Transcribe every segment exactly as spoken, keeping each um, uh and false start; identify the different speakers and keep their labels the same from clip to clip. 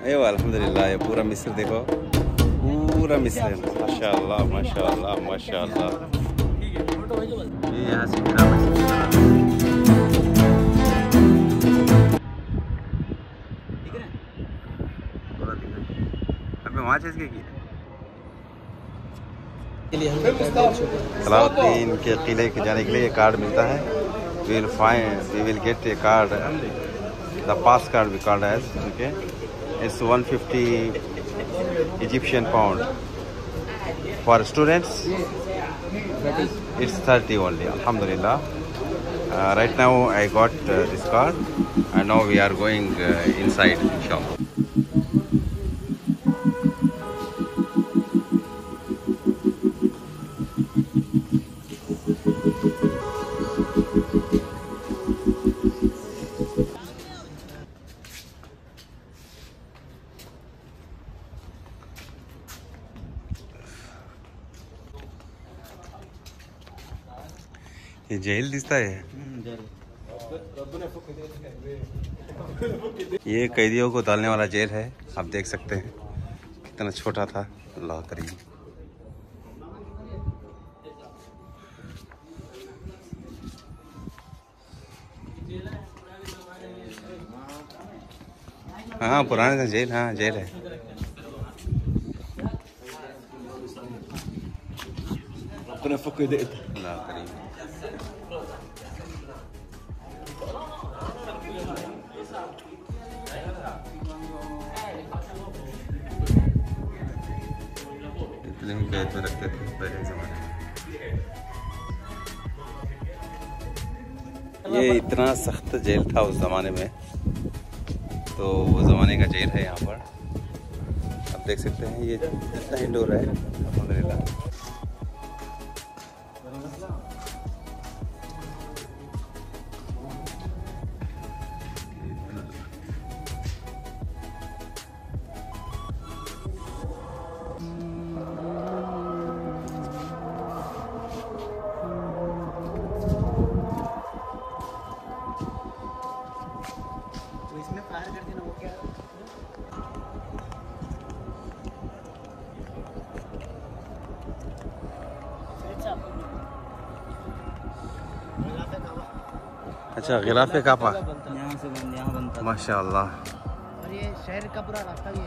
Speaker 1: ये अल्हम्दुलिल्लाह ये पूरा मिस्र देखो, पूरा मिस्र है। माशाअल्लाह माशाअल्लाह माशाअल्लाह। ये यहाँ से मेरा अभी वहाँ चीज़ की सलाहुद्दीन के किले के जाने के लिए कार्ड मिलता है। We will find we will get a card, the pass card we called as, okay. It's one fifty Egyptian pound. For students it's thirty only, alhamdulillah. Uh, right now I got uh, this card and now we are going uh, inside, inshallah. ये jail दिखता है। ये कैदियों को डालने वाला jail है, आप देख सकते हैं कितना छोटा था। अल्लाह करीम। हाँ पुराने था जेल, हाँ जेल है। अल्लाह करीम। इतने ही कैद में रखते थे पहले ज़माने में। ये इतना सख्त जेल था उस ज़माने में, तो वो ज़माने का जेल है यहाँ पर। आप देख सकते हैं ये इतना इंडोर है, अल्हम्दुलिल्लाह। अच्छा गिलाफे कापा
Speaker 2: यहाँ से बंद यहाँ बनता है
Speaker 1: माशाअल्लाह।
Speaker 2: और ये शहर का पूरा रास्ता ये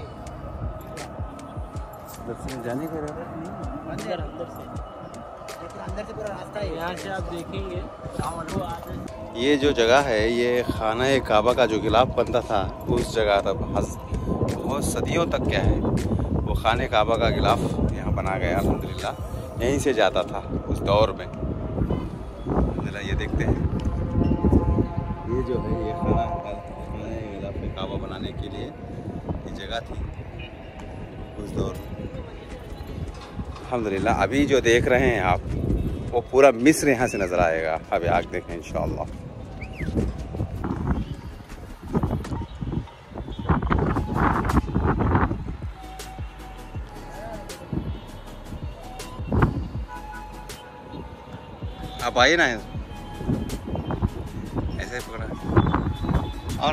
Speaker 1: दर्शन जाने का
Speaker 2: अंदर अंदर से लेकिन अंदर से पूरा रास्ता है। यहाँ से आप देखेंगे
Speaker 1: ये जो जगह है ये खाना काबा का जो गिलाफ बनता था उस जगह तक बहुत सदियों तक क्या है वो खाने काबा का गिलाफ यहाँ बना गया, अल्हम्दुलिल्लाह। यहीं से जाता था उस दौर में। ज़रा ये देखते हैं, ये जो है ये खाना खाने गिलाफ काबा बनाने के लिए ये जगह थी उस दौर में, अल्हम्दुलिल्लाह। अभी जो देख रहे हैं आप वो पूरा मिस्र यहाँ से नज़र आएगा। अभी आगे देखें इंशाअल्लाह। आप आइए ना, ऐसे पकड़ा और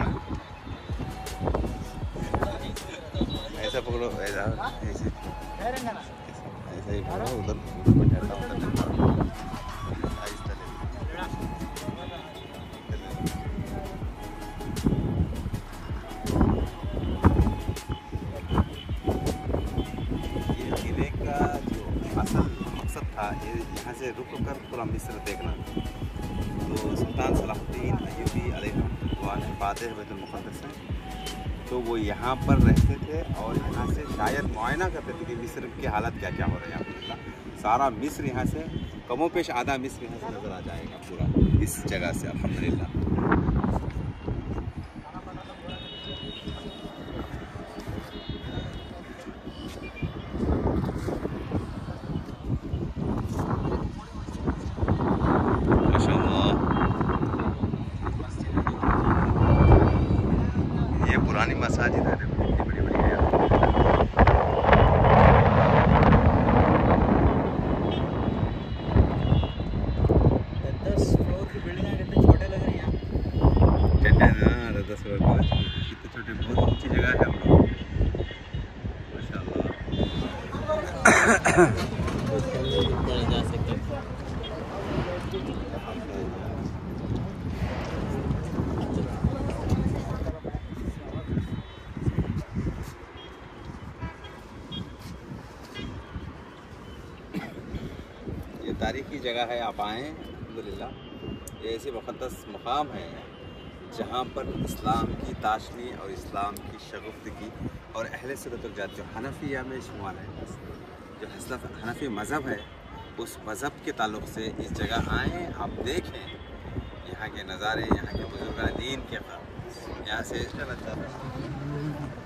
Speaker 1: ऐसा पकड़ो, ऐसा ऐसे ऐसे ही पकड़ो, उधर बैठा उधर ये किले का जो असल मकसद था ये यहाँ से रुक कर पूरा मिस्र देखना। तो सुल्तान सलाहुद्दीन अय्यूबी अलैहिस्सलाम फातिह बैतुल मुक़द्दस है, तो वो यहाँ पर रहते थे और यहाँ से शायद मुआयना करते थे कि मिस्र की हालत क्या क्या हो रही है। अल्हम्दुलिल्लाह सारा मिस्र यहाँ से कमो पेश आधा मिस्र यहाँ से नज़र आ जाएगा पूरा इस जगह से, अल्हम्दुलिल्लाह। पुरानी मसाजिद है, कितनी बड़ी बड़ी है।
Speaker 2: दस फ्लोर की बिल्डिंग है, कितने छोटे लग रहे हैं यहाँ।
Speaker 1: दस फ्लोर कितने छोटे, बहुत ऊंची जगह है हम लोग।
Speaker 2: जा सकते।
Speaker 1: ये तारीखी जगह है, आप आएँ अल्हम्दुलिल्लाह। ये ऐसे मुक़द्दस मुक़ाम है जहाँ पर इस्लाम की ताशनी और इस्लाम की शगुफ्तगी और अहले सुन्नत वल जमात जो हनफिया में शुमार है, जो हसलफ हनफी मज़हब है, उस मज़हब के ताल्लुक़ से इस जगह आएँ, आप देखें यहाँ के नज़ारे, यहाँ के बुज़ुर्गान दीन के, यहाँ से